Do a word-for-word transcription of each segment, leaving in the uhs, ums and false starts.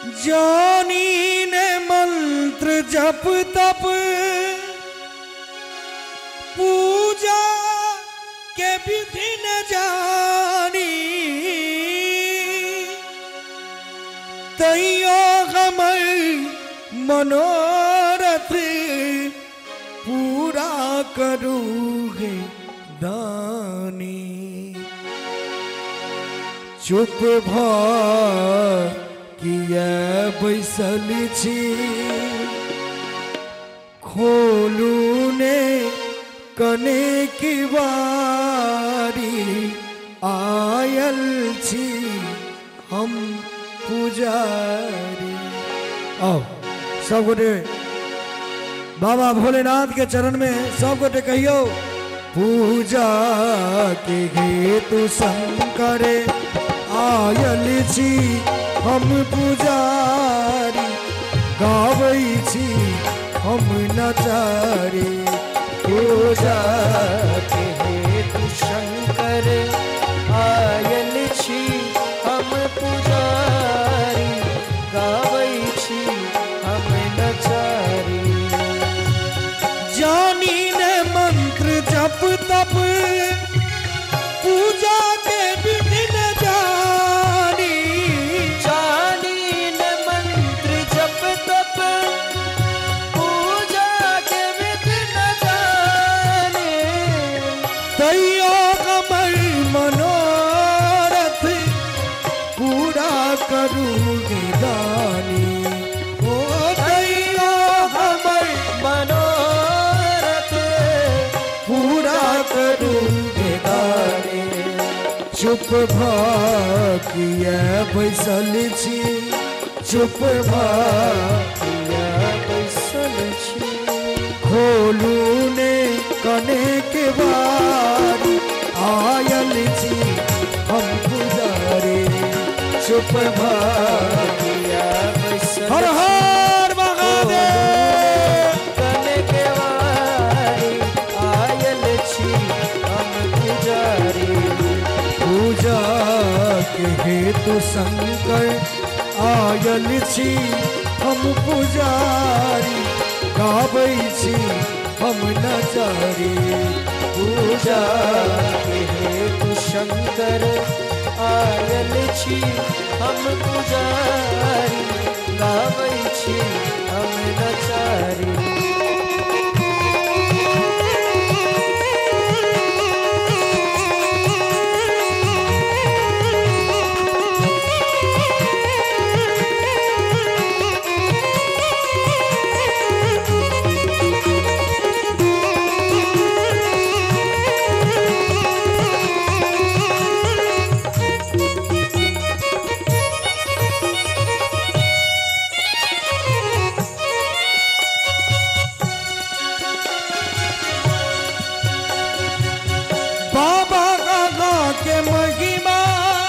जानी ने मंत्र जप तप पूजा के विधि न जानी तैयो हमर मनोरथ पूरा करूँगे दानी। चुप भ किया बैसल छी खोलू ने कने की बारी आयल छी हम पुजारी। आओ सब गोटे बाबा भोलेनाथ के चरण में सब गोटे कहियो पूजा के हेतु शंकर आयल छी हम पुजारी गावै छी हम नचारी। पूजा के हेतु शंकर आयल छी हम पुजारी गावै छी हम नचारी। जानी ने मंत्र जप तप पूजा के विधि न जानी जानी ने मंत्र जप तप पूजा के विधि न जानी तैयो कमर मनोरथ पूरा करूँगी दानी। ओ तैयो हमर मनोरथ पूरा करूँगी दानी। चुप भ किया बैसल छी चुप भ किया बैसल छी खोलू ने कने के बारी आयल छी हम पुजारी। चुप भ किया बैसल हर हर महादेव कने के वारी आयल छी हम पुजारी। पूजा के हेतु शंकर आयल छी हम पुजारी गाबै छी हम नचारी। पूजा के हेतु शंकर आयल छी हम पुजारी गावै छी हम नचारी। बाबा गागा के महिमा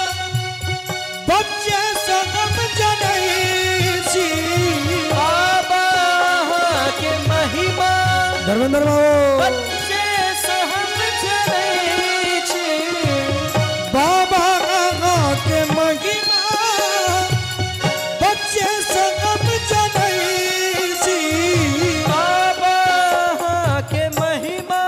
बच्चे सगम जनै छी। बाबा के महिमा धर्मेंद्र बाबू बच्चे से हम जनै छी। बाबा गागा के महिमा बच्चे सगम जनै छी। बाबा के महिमा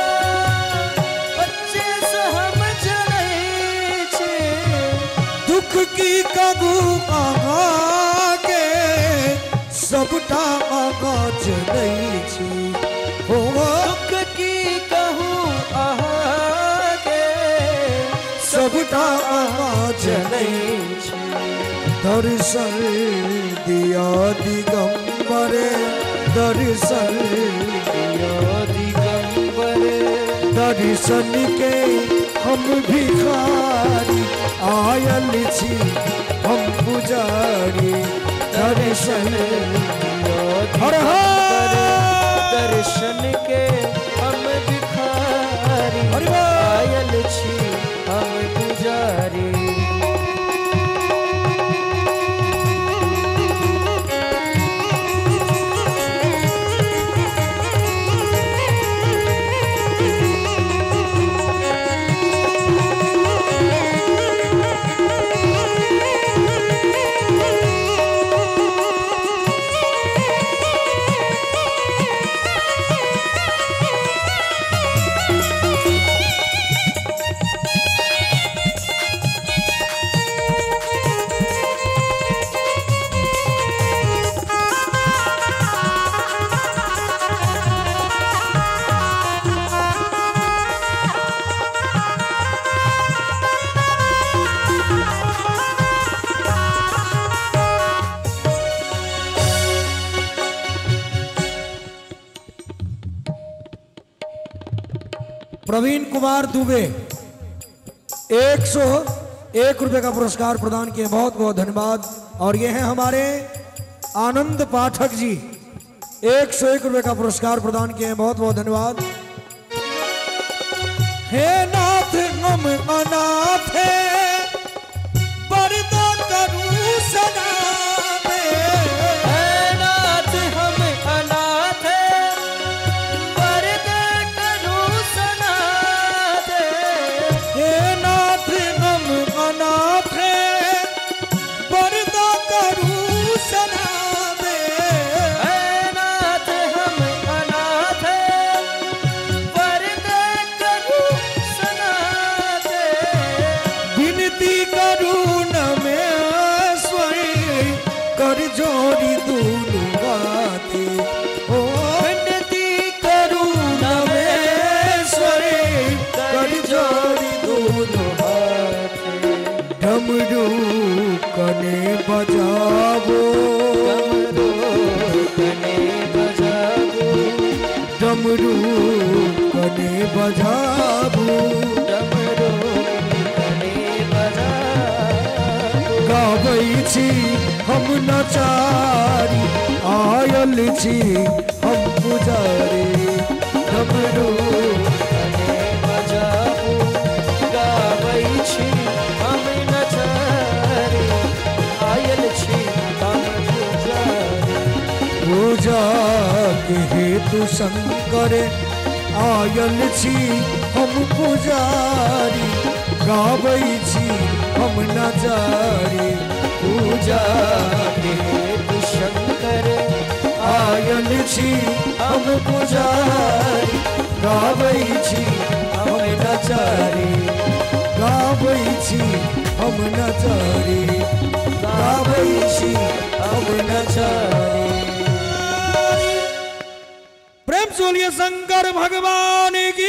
बच्चे से हम जनै छी। दुख की कगू आगा के सबटा आगा जनै छी। हो दुख की कहूँ अहाँ के सबटा आगा जनै छी। दर्शन दिया दिगंबर दर्शन दिया दिगंबर दर्शन के हम भिखारी आयल छी हम पुजारी। दर्शन हर हर दर्शन के हम भिखारी हरि बोल। आयल छी हम पुजारी। प्रवीण कुमार दुबे एक सौ एक रुपए का पुरस्कार प्रदान किए, बहुत बहुत धन्यवाद। और ये हैं हमारे आनंद पाठक जी, एक सौ एक रुपए का पुरस्कार प्रदान किए, बहुत बहुत धन्यवाद। हे नाथ हम अनाथ है, बरदा करूं सदा में। हे नाथ हम अनाथ है, बरदा करूं सदा दे। हे नाथ हम अनाथ है, बरदा करूं सदा में। हे नाथ हम अनाथ है, बरदा करूं सदा दे। विनती करूं न मैं स्वयं कर जोड़ी दूनु बाते। ओ विनती करूं न मैं स्वयं कर जोड़ी दूनु बाते। डमरू कने बजावो, डमरू कने बजाबू, डमरू कने बजावो। डमरू कने बजाबू। गाबै छी हम नचारी, आयल छी हम पुजारी। डमरू कने बजाबू, गाबै छी हम नचारी, आयल छी हम पुजारी। पूजा के हेतु शंकर आयल छी हम पुजारी। गाबै छी हम नचारी, पूजा के हेतु शंकर आयल छी हम पुजारी। गाबै छी हम नचारी, गाबै छी हम नचारी, गाबै छी हम नचारी। प्रेम से बोलिए शंकर भगवान की।